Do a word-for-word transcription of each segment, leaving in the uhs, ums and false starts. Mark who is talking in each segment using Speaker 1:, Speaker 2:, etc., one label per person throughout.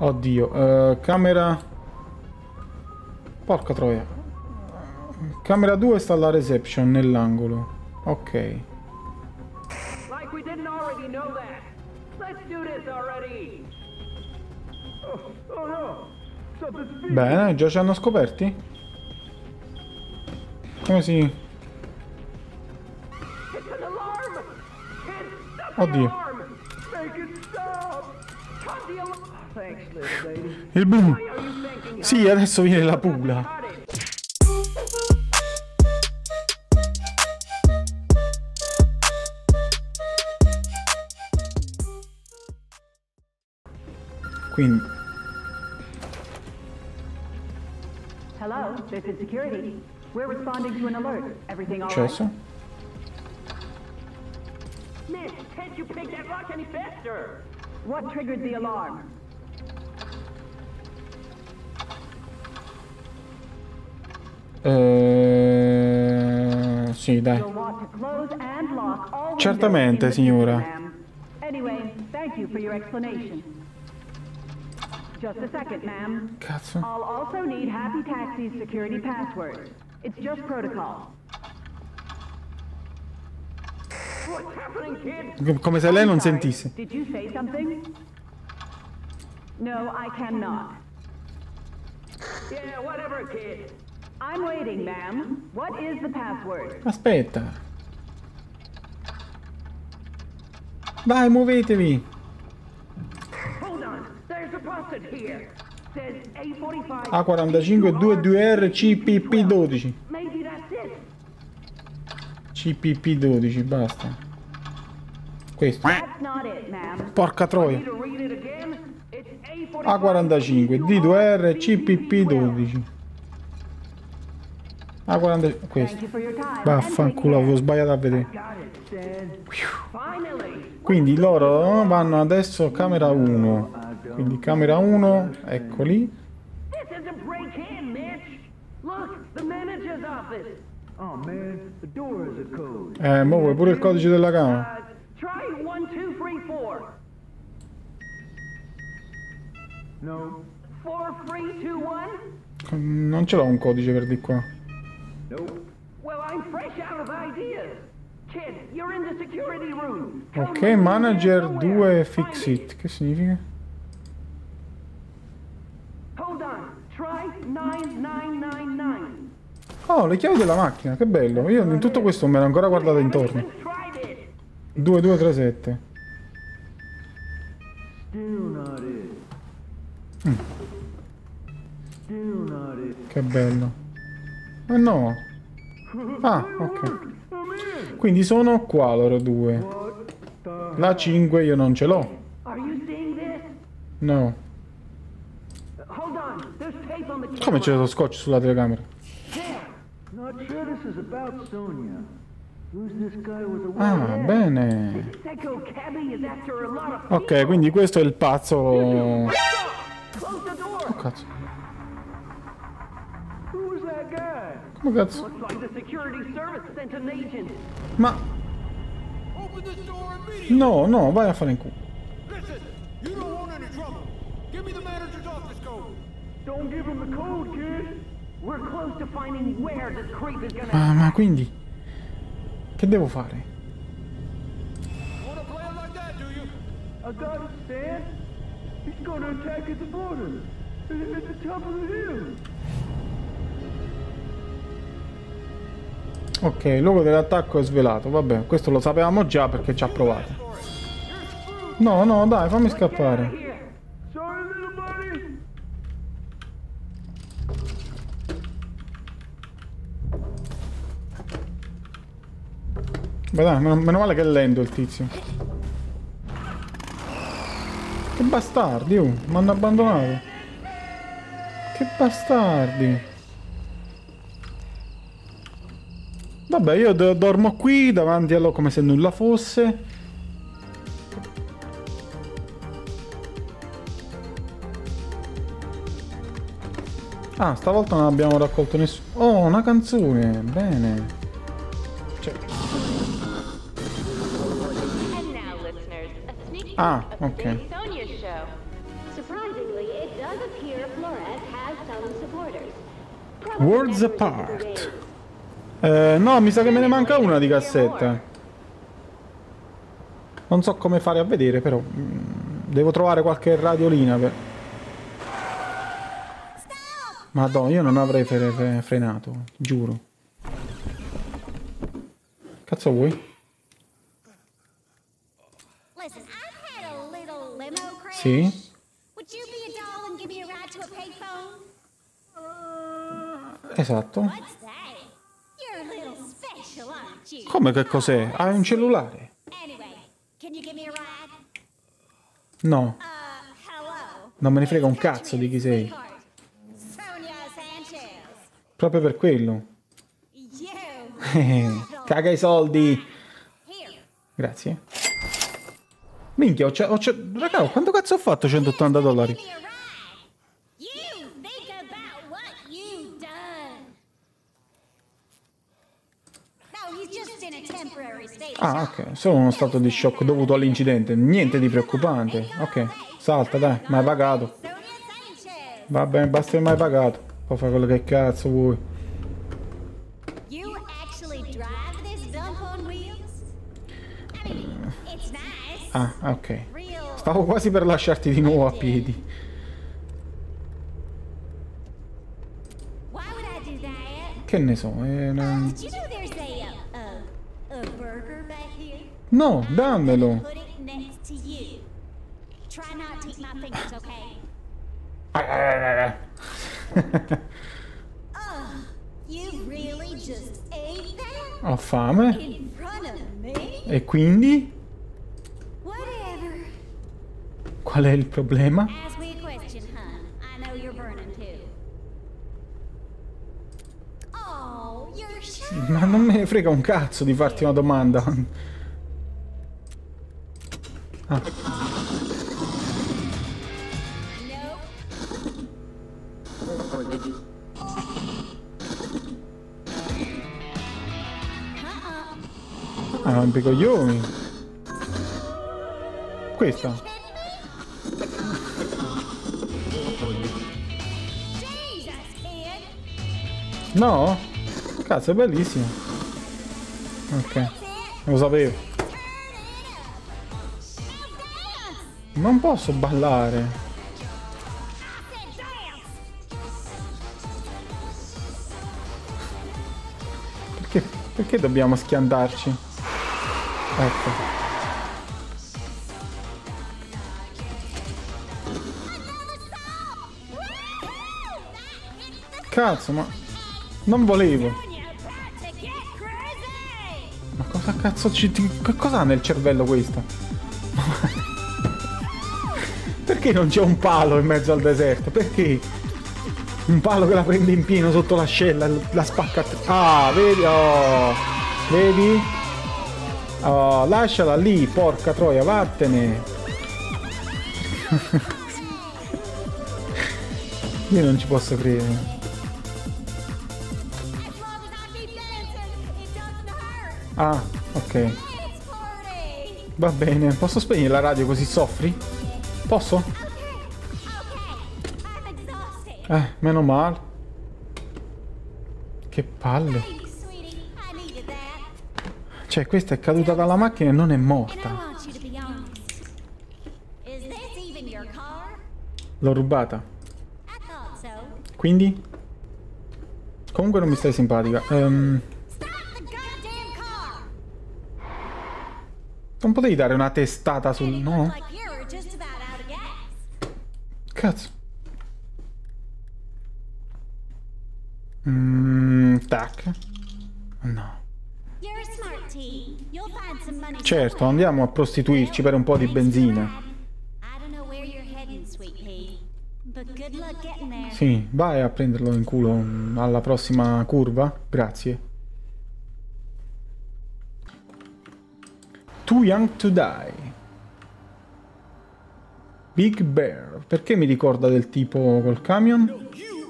Speaker 1: Oddio, uh, camera... Porca troia. Camera due sta alla reception, nell'angolo. Ok.
Speaker 2: Like we didn't already know that. Let's do this already. Oh, oh no. Something's speaking.
Speaker 1: Bene, già ci hanno scoperti? Come si...
Speaker 2: It's an alarm. Can't stop the
Speaker 1: Oddio.
Speaker 2: alarm. Make it stop. Cut the alarm. Thanks, little lady.
Speaker 1: Il blu.
Speaker 2: Why are you thinking?
Speaker 1: Sì, adesso viene la pula.
Speaker 2: Cut it.
Speaker 1: Quindi...
Speaker 3: Hello, this is security. We're responding to an alert. Everything all right?
Speaker 1: Accesso.
Speaker 2: Miss, can't you pick that lock any faster?
Speaker 3: What triggered the alarm?
Speaker 1: Eh... Sì, dai.
Speaker 3: You'll want to close and lock all
Speaker 1: Certamente,
Speaker 3: windows in the
Speaker 1: signora.
Speaker 3: system, ma'am. Anyway, thank you for your explanation. Just a second, ma'am.
Speaker 1: Cazzo.
Speaker 3: I'll also need Happy Taxi's security password. It's just protocol.
Speaker 2: What's happening, kid?
Speaker 1: Come se lei non
Speaker 3: Sorry,
Speaker 1: sentisse.
Speaker 3: Did you say something? No, I cannot.
Speaker 2: Yeah, whatever, kid.
Speaker 3: I'm waiting, ma'am. What is the password?
Speaker 1: Aspetta. Vai, muovetevi.
Speaker 2: Hold on. There's a post-it here. Says A forty-five.
Speaker 1: A quarantacinque due due R C P P dodici.
Speaker 2: Maybe that's it.
Speaker 1: C P P dodici, basta. Questo.
Speaker 3: That's not it, ma'am.
Speaker 1: Porca troia.
Speaker 2: Need to read it again? It's A forty-five.
Speaker 1: A quarantacinque D due R C P P dodici. A quarantacinque. Questo.
Speaker 3: Thank you for your time.
Speaker 1: Vaffanculo, avevo sbagliato a vedere.
Speaker 2: Got it, Stan. Finally.
Speaker 1: Quindi loro vanno adesso a camera uno. Quindi camera uno, eccoli.
Speaker 2: This is a break-in, Mitch. Look, the manager's office.
Speaker 4: Oh man, the door has a code.
Speaker 1: Eh, mo vuoi pure il codice della camera?
Speaker 2: Uh, try one, two, three, four.
Speaker 4: No,
Speaker 2: Four, three, two, one.
Speaker 1: Non ce l'ho un codice per di qua.
Speaker 4: nope.
Speaker 2: Well, I'm fresh out of ideas. Kid, you're in the security room. Come
Speaker 1: Ok,
Speaker 2: with me,
Speaker 1: manager
Speaker 2: man,
Speaker 1: due
Speaker 2: nowhere.
Speaker 1: fix
Speaker 2: Find
Speaker 1: it. Che significa?
Speaker 2: Hold on. Try nine nine nine nine.
Speaker 1: Oh, le chiavi della macchina, che bello. Io in tutto questo non mi ero ancora guardato intorno.
Speaker 2: Even tried it.
Speaker 1: due due tre sette.
Speaker 4: Still not it.
Speaker 1: Mm.
Speaker 4: Still not it.
Speaker 1: Che bello. Ma no. Ah, ok. Quindi sono qua loro due.
Speaker 4: What the
Speaker 1: La cinque io non ce l'ho.
Speaker 2: Are you seeing this?
Speaker 1: No.
Speaker 2: Hold on. There's tape on the camera.
Speaker 1: Come c'è lo scotch sulla telecamera?
Speaker 2: There.
Speaker 4: Not sure this is about Sonia. Who's this guy with the
Speaker 1: Ah,
Speaker 4: white hat?
Speaker 1: bene.
Speaker 2: Psycho cabbie is after a lot of
Speaker 1: Ok,
Speaker 2: people.
Speaker 1: quindi questo è il pazzo.
Speaker 2: Close the door.
Speaker 1: Oh, cazzo.
Speaker 4: Who was that guy?
Speaker 1: Come cazzo?
Speaker 2: Looks like the security service sent an agent.
Speaker 1: Ma...
Speaker 5: Open this door immediately!
Speaker 1: No, no, vai a fare in culo.
Speaker 5: Listen, you don't want any trouble. Give me the manager's office code.
Speaker 2: Don't give him the code, kid. We're close to finding where this creep is gonna...
Speaker 1: Ma, ma quindi... Che devo fare?
Speaker 5: Wanna play it like that, do you?
Speaker 4: I got it, Stan. He's gonna attack at the border. At the top of the hill.
Speaker 1: Ok, il luogo dell'attacco è svelato. Vabbè, questo lo sapevamo già perché ci ha provato. No, no, dai, fammi scappare.
Speaker 2: Here.
Speaker 4: Sorry, little buddy.
Speaker 1: Beh, dai, meno, meno male che è lento il tizio. Che bastardi, oh, mi hanno abbandonato. Che bastardi. Vabbè, io do- dormo qui davanti a loro come se nulla fosse. Ah, stavolta non abbiamo raccolto nessuno. Oh, una canzone, bene. Cioè...
Speaker 6: And now, listeners, a sneak peek
Speaker 1: Ah,
Speaker 6: of the
Speaker 1: ok.
Speaker 6: Big Sonia Show. Surprisingly, does appear Flores has some supporters.
Speaker 1: Worlds Apart. Eh, no, mi sa che me ne manca una di cassetta. Non so come fare a vedere, però mm, devo trovare qualche radiolina per... Madonna, io non avrei fre fre frenato, giuro. Cazzo vuoi? Sì? Esatto. Come che cos'è? Hai un cellulare? No. Non me ne frega un cazzo di chi sei. Proprio per quello. Caga i soldi. Grazie. Minchia, ho, ho raga, quanto cazzo ho fatto centottanta dollari? Ah, ok, solo uno stato di shock dovuto all'incidente, niente di preoccupante. Ok, salta, dai, ma hai pagato. Va bene, basta che mai pagato. Puoi fare quello che cazzo vuoi. Ah, ok. Stavo quasi per lasciarti di nuovo a piedi. Che ne so, è una... No, dammelo. Ho fame. E quindi? Qual è il problema? Ma non me ne frega un cazzo di farti una domanda. Ah. Ah, non coglioni. Questa. No? Cazzo, è bellissimo. Ok, lo sapevo. Non posso ballare. Perché, perché dobbiamo schiantarci? Ecco. Cazzo, ma... Non volevo. Ma cosa cazzo ci... Che cos'ha nel cervello questo? Perché non c'è un palo in mezzo al deserto? Perché? Un palo che la prende in pieno sotto l'ascella, la spacca... Ah, vedi? Oh, vedi? Oh, lasciala lì, porca troia, vattene. Io non ci posso credere. Ah, ok. Va bene, posso spegnere la radio così soffri? Posso? Eh, meno male. Che palle. Cioè, questa è caduta dalla macchina e non è morta. L'ho rubata. Quindi? Comunque non mi stai simpatica. Um... Non potevi dare una testata sul... no? Cazzo. Mmm... Tac. No. Certo, andiamo a prostituirci per un po' di benzina. Sì, vai a prenderlo in culo alla prossima curva. Grazie. Too Young to Die. Big Bear. Perché mi ricorda del tipo col camion?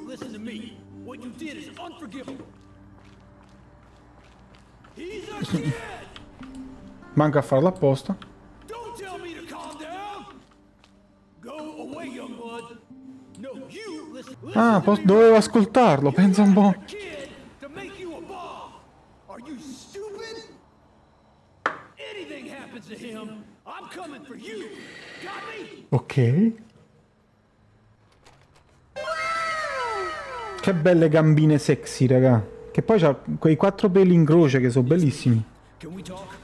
Speaker 1: Manca a farlo apposta.
Speaker 5: No, you listen.
Speaker 1: Ah, pos- dovevo ascoltarlo, pensa un po'.
Speaker 5: Kid to make you a bomb. Are you stupid? Anything happens to him, I'm coming for you. Got me?
Speaker 1: Ok. Che belle gambine sexy, raga. Che poi c'ha quei quattro peli in croce che sono bellissimi.
Speaker 5: Can we talk?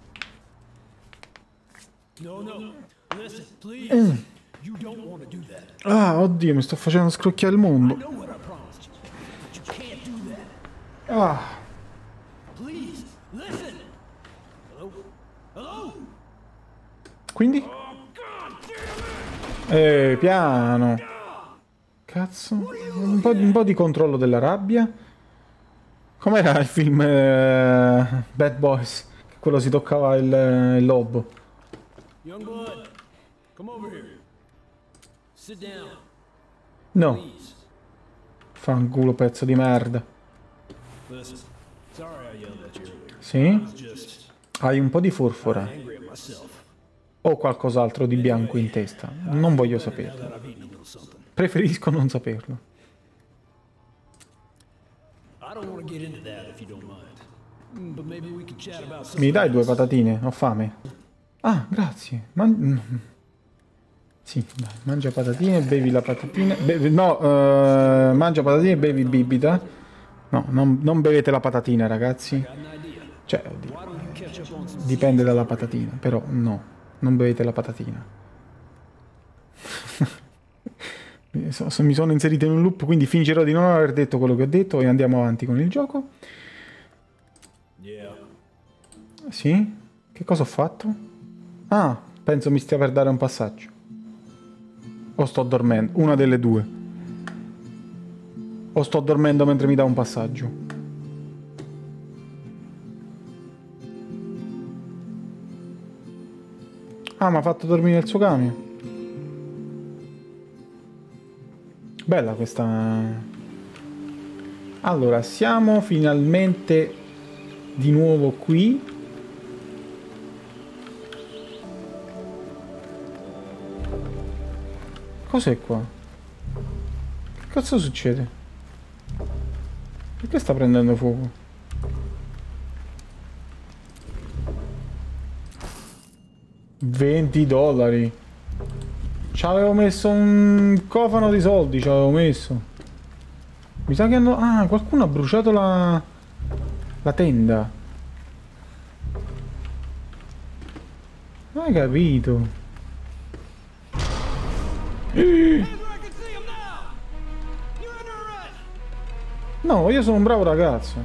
Speaker 5: No, no. Listen, please.
Speaker 1: Mm.
Speaker 5: You don't want to do that.
Speaker 1: Ah, oddio, mi sto facendo scrocchiare il mondo.
Speaker 5: I know what I promised you, but you can't do that.
Speaker 1: Ah.
Speaker 5: Please, listen. Hello? Hello?
Speaker 1: Quindi?
Speaker 5: Oh, God damn it!
Speaker 1: Eh, piano. Cazzo. Un po', di, un po' di controllo della rabbia. Com'era il film eh, Bad Boys? Che quello si toccava il, il lobo.
Speaker 5: Youngblood, come over here. Sit down,
Speaker 1: No.
Speaker 5: please.
Speaker 1: Fanculo, pezzo di merda.
Speaker 5: Listen, sorry I yelled at you earlier.
Speaker 1: Sì?
Speaker 5: I was just
Speaker 1: Hai un po' di forfora.
Speaker 5: angry at myself.
Speaker 1: O qualcos'altro di bianco in testa. Non voglio saperlo.
Speaker 5: That I've eaten a little something.
Speaker 1: Preferisco non saperlo.
Speaker 5: I don't want to get into that if you don't mind. Mm, But maybe we could chat about something.
Speaker 1: Mi dai due patatine? Ho fame. Ah, grazie. Man- sì, dai, mangia patatine, bevi la patatina. Be- no, eh, mangia patatine e bevi bibita. No, non, non bevete la patatina, ragazzi.
Speaker 5: Got an idea.
Speaker 1: Cioè, di-
Speaker 5: Why don't you catch up on some
Speaker 1: dipende dalla patatina, però no, non bevete la patatina. Mi so- so- mi sono inserito in un loop, quindi fingerò di non aver detto quello che ho detto e andiamo avanti con il gioco.
Speaker 5: Yeah.
Speaker 1: Sì? Che cosa ho fatto? Ah, penso mi stia per dare un passaggio. O sto dormendo, una delle due. O sto dormendo mentre mi dà un passaggio. Ah, mi ha fatto dormire il suo camion. Bella questa. Allora, siamo finalmente di nuovo qui. Cos'è qua? Che cazzo succede? Perché sta prendendo fuoco? venti dollari. Ci avevo messo un cofano di soldi, ci avevo messo. Mi sa che hanno... Ah, qualcuno ha bruciato la... la tenda. Non hai capito. No, io sono un bravo ragazzo.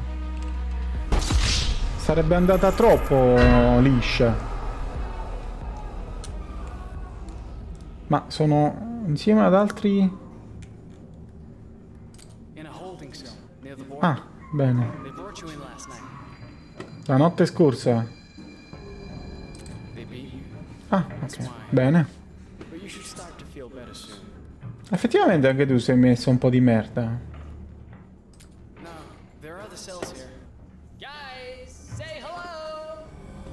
Speaker 1: Sarebbe andata troppo liscia. Ma sono insieme ad altri...
Speaker 7: In a holding cell near the border.
Speaker 1: Ah, bene.
Speaker 7: They brought you in last night.
Speaker 1: La notte scorsa.
Speaker 7: They beat you.
Speaker 1: Ah, ok. Bene.
Speaker 7: But you should start to feel better soon.
Speaker 1: Effettivamente anche tu sei messo un po' di merda.
Speaker 7: No, there are other cells here. Guys, say hello!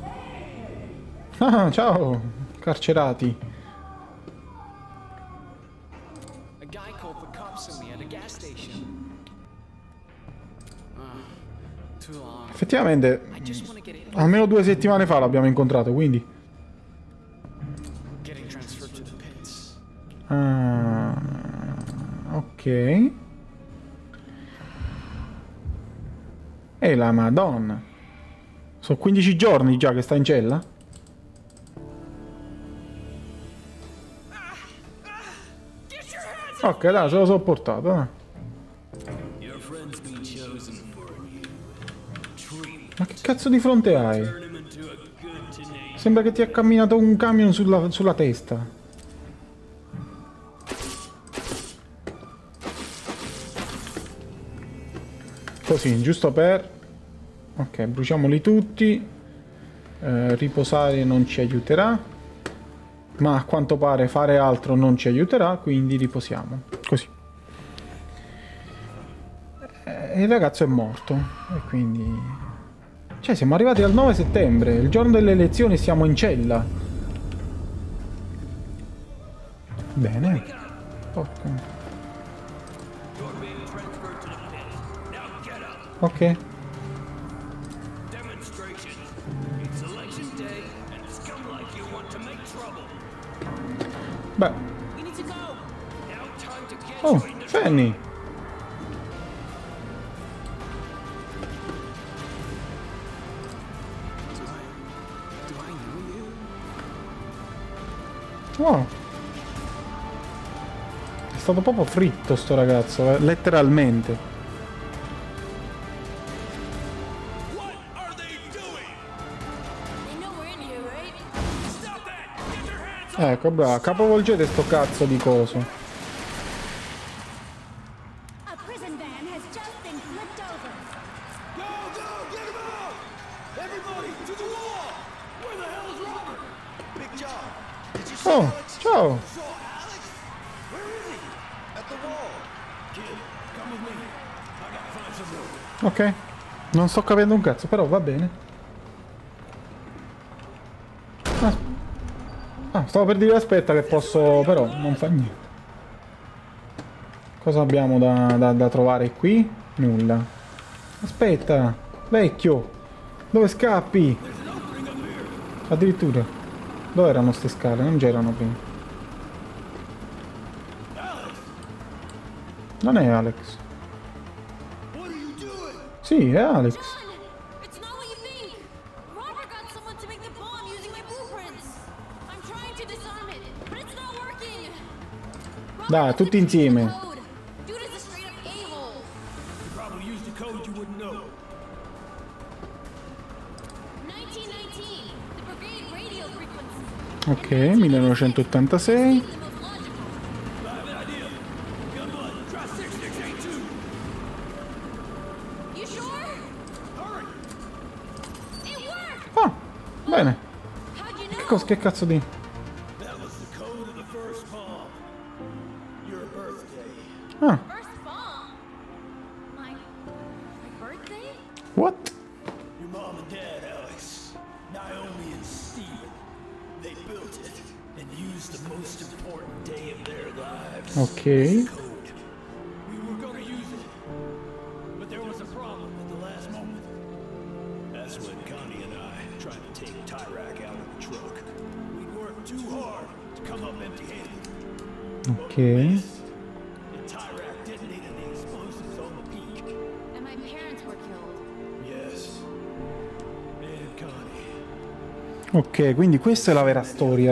Speaker 1: Ah, ciao, carcerati.
Speaker 7: A guy called the cops on me at a gas station. Ah, too long.
Speaker 1: Effettivamente,
Speaker 7: I just want to get it.
Speaker 1: almeno due settimane fa l'abbiamo incontrato, quindi...
Speaker 7: Getting transferred to the pits.
Speaker 1: Ah, ok. E la Madonna. Sono quindici giorni già che sta in cella? Ok, dai, se lo so portato. Eh.
Speaker 5: Your friend's been chosen for you. Treat
Speaker 1: Ma che cazzo di fronte hai?
Speaker 5: him into a good tenacious.
Speaker 1: Sembra che ti ha camminato un camion sulla, sulla testa. Così, giusto per... Ok, bruciamoli tutti. Eh, riposare non ci aiuterà. Ma a quanto pare fare altro non ci aiuterà, quindi riposiamo. Così. Eh, il ragazzo è morto. E quindi... Cioè, siamo arrivati al nove settembre. Il giorno delle elezioni siamo in cella. Bene. Porca.
Speaker 5: You're being transferred to the pit. Now get up.
Speaker 1: Ok.
Speaker 5: Demonstration. It's election day, and scum like you want to make trouble.
Speaker 1: Beh.
Speaker 5: We need to go. Now time to get
Speaker 1: Oh,
Speaker 5: you in the
Speaker 1: Fanny. Wow. È stato proprio fritto sto ragazzo, eh, letteralmente.
Speaker 5: What are they doing?
Speaker 6: They know we're in here, right?
Speaker 5: Stop that! Get your hands up!
Speaker 1: Ecco, bravo, capovolgete sto cazzo di coso.
Speaker 6: A prison van has just been flipped over.
Speaker 5: Go, go, get him out! Everybody, to the wall! Where the hell is Robert? Big job. Did you see
Speaker 1: Oh,
Speaker 5: Alex?
Speaker 1: ciao.
Speaker 5: Saw Alex? Where is he? At the wall. Kid, come with me. I gotta find some room.
Speaker 1: Ok. Non sto capendo un cazzo, però va bene. Ah, ah, stavo per dire aspetta che posso, però non fa niente. Cosa abbiamo da, da, da trovare qui? Nulla. Aspetta, vecchio. Dove scappi? Addirittura. Dove erano ste scale? Non c'erano prima. Non è Alex.
Speaker 5: What are you doing?
Speaker 1: Sì, è Alex.
Speaker 6: John, it's not what you think. Robert got someone to make the bomb using my blueprints. I'm trying to disarm it, but it's not working. Robert
Speaker 1: Dai,
Speaker 6: doesn't
Speaker 1: tutti
Speaker 6: use the
Speaker 1: insieme.
Speaker 6: code. Dude is a straight up a-hole.
Speaker 5: You probably used a code you wouldn't know.
Speaker 6: nineteen nineteen, the brigade radio frequency.
Speaker 1: Ok, millenovecentottantasei.
Speaker 6: The most logical.
Speaker 5: I have an idea. Gunblood, try six six eight two.
Speaker 6: You sure?
Speaker 5: Hurry!
Speaker 6: It worked.
Speaker 1: Ah, bene.
Speaker 6: How'd you
Speaker 1: Che,
Speaker 6: know?
Speaker 1: cos- che cazzo di...
Speaker 5: That was the code of the first bomb. Your birthday.
Speaker 1: Ah,
Speaker 6: First bomb. My my birthday?
Speaker 1: what?
Speaker 5: Your mom and dad, Alex. Naomi and Steven. They built it and used the most important day of their lives.
Speaker 1: Ok.
Speaker 5: Code. We were gonna use it. But there was a problem at the last moment. That's when Connie and I tried to take Tyrak out of the truck. We'd worked too hard to come up empty-handed.
Speaker 1: Ok.
Speaker 5: And Tyrak detonated the explosives on the peak.
Speaker 6: And my parents were killed.
Speaker 5: Yes. And Connie.
Speaker 1: Ok, quindi questa è la vera storia.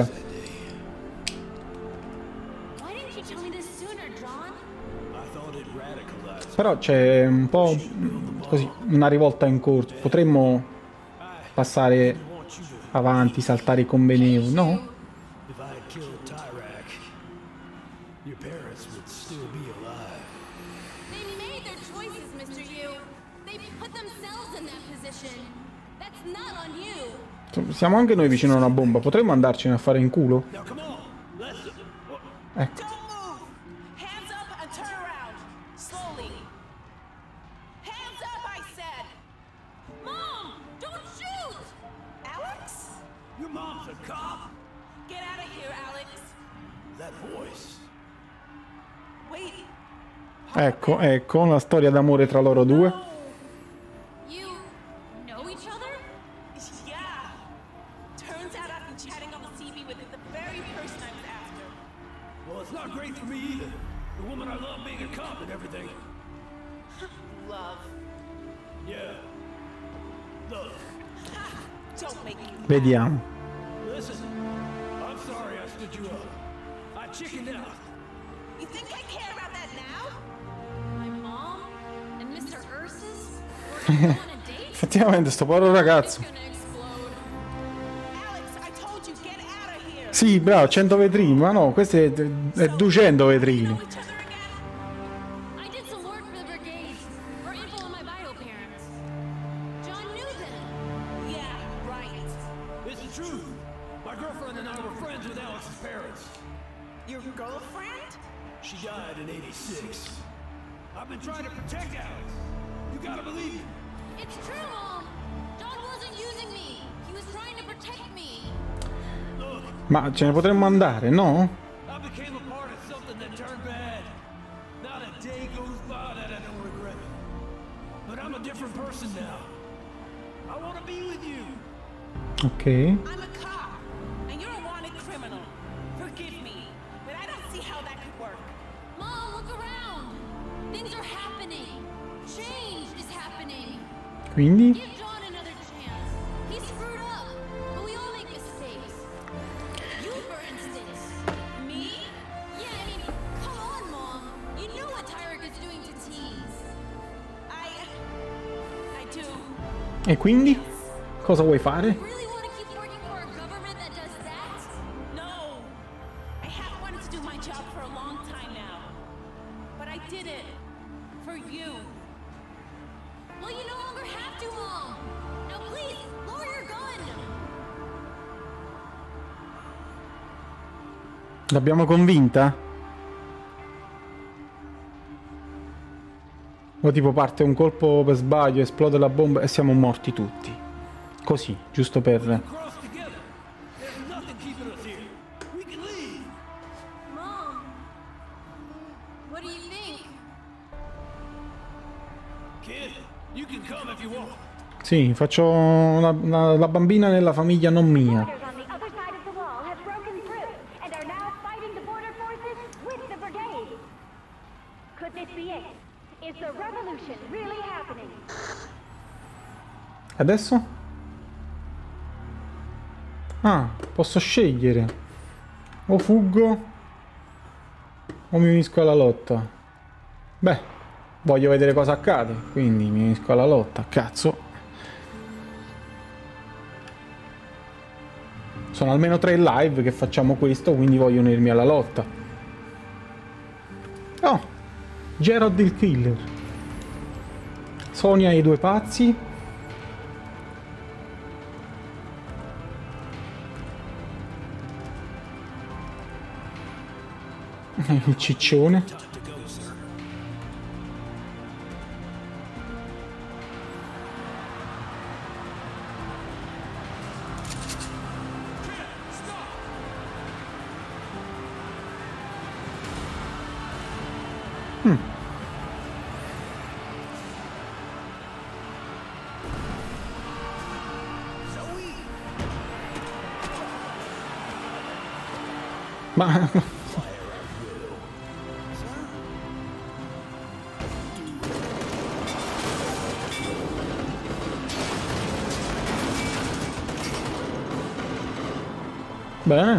Speaker 6: Why didn't you tell me this sooner, John?
Speaker 5: I thought it radicalized.
Speaker 1: Però c'è un po' così, una rivolta in corso. Potremmo passare avanti, saltare i convenevoli, no?
Speaker 5: If I had killed Tyrak, your parents would still be alive.
Speaker 6: They made their choices, Mister Yu. They put themselves in that position. That's not on you.
Speaker 1: Siamo anche noi vicino a una bomba. Potremmo andarcene a fare in culo?
Speaker 5: Now come on, let's.
Speaker 1: Ecco.
Speaker 8: Don't move! Hands up and turn around. Slowly. Hands up, I said!
Speaker 6: Mom, don't shoot!
Speaker 8: Alex?
Speaker 5: Your mom's a cop.
Speaker 8: Get out of here, Alex.
Speaker 5: That voice.
Speaker 8: Wait.
Speaker 1: Ecco, ecco, una storia d'amore tra loro due.
Speaker 6: You know each other?
Speaker 8: Yeah. Turns out I've been chatting on the T V with the very person I was after.
Speaker 5: Well, it's not great for me either. The woman I love being a cop and everything.
Speaker 8: Love.
Speaker 5: Yeah. Look,
Speaker 8: Don't make me.
Speaker 1: Vediamo.
Speaker 5: listen. I'm sorry I stood you up. I chickened out.
Speaker 8: You think I care about that now?
Speaker 6: My mom and Mister Ursus were gonna go on a date?
Speaker 1: Effettivamente sto povero
Speaker 6: It's
Speaker 1: ragazzo.
Speaker 6: gonna explode.
Speaker 8: Alex, I told you, get out of here.
Speaker 1: Sì, bravo, cento vetrini, ma no, questo è, è duecento
Speaker 8: Know
Speaker 1: vetrini.
Speaker 8: each other again?
Speaker 6: I did some work for the brigade for info on my bio parents. John knew them.
Speaker 8: Yeah, right.
Speaker 5: It's the truth. My girlfriend and I were friends with Alex's parents.
Speaker 8: Your girlfriend?
Speaker 5: She died in eighty-six. I've been trying to protect Alex. You gotta believe me.
Speaker 6: It's true, Mom. John wasn't using me. He was trying to protect me.
Speaker 5: Look,
Speaker 1: Ma ce ne potremmo andare, no?
Speaker 5: I became a part of something that turned bad. Not a day goes person now. I want to be with you.
Speaker 1: Ok.
Speaker 8: I'm a cop, and you're a wanted criminal. Forgive me, but I don't see how that could work.
Speaker 6: Mom, look around. Things are happening. Change is happening.
Speaker 1: Quindi?
Speaker 6: Give John another chance. He screwed up, but we all make mistakes. You, for instance.
Speaker 8: Me?
Speaker 6: Yeah, I mean, come on, Mom. You know what Tyrek is doing to teens.
Speaker 8: I... I do.
Speaker 1: E quindi? Cosa vuoi fare?
Speaker 6: Really want to keep working for a government that does that?
Speaker 8: No! I have wanted to do my job for a long time now. But I did it. For you.
Speaker 6: Well, you no longer have to, Mom. Now, please, lower your gun.
Speaker 1: L'abbiamo convinta? O tipo parte un colpo per sbaglio, esplode la bomba e siamo morti tutti. Così, giusto per...
Speaker 5: Cross together. There's nothing keeping us here. We can leave.
Speaker 6: Mom, what do you think?
Speaker 5: Kid, you can come if you want.
Speaker 1: Sì, faccio la, la, la bambina nella famiglia non mia.
Speaker 3: Soldiers on the other side of the wall have broken through and are now fighting the border forces with the brigade. Could this be it? Is the revolution really happening?
Speaker 1: Adesso? Ah, posso scegliere. O fuggo o mi unisco alla lotta. Beh, voglio vedere cosa accade, quindi mi unisco alla lotta. Cazzo. Sono almeno tre live che facciamo questo, quindi voglio unirmi alla lotta. Oh, Gerald il killer. Sonia e i due pazzi. Il ciccione. Mm. Ma bene.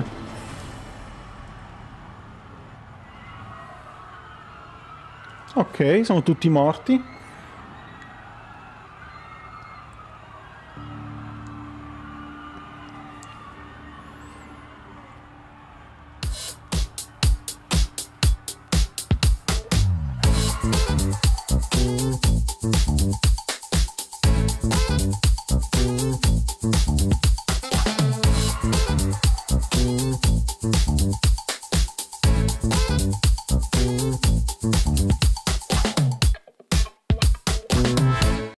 Speaker 1: Ok, sono tutti morti.